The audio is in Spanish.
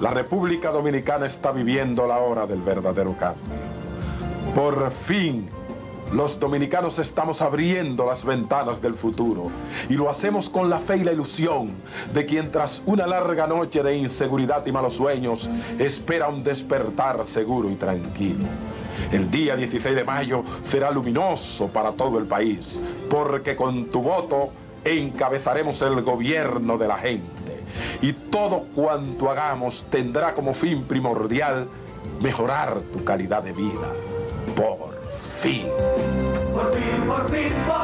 La República Dominicana está viviendo la hora del verdadero cambio. Por fin, los dominicanos estamos abriendo las ventanas del futuro y lo hacemos con la fe y la ilusión de quien tras una larga noche de inseguridad y malos sueños espera un despertar seguro y tranquilo. El día 16 de mayo será luminoso para todo el país, porque con tu voto encabezaremos el gobierno de la gente y todo cuanto hagamos tendrá como fin primordial mejorar tu calidad de vida. Por fin. Por fin, por fin, por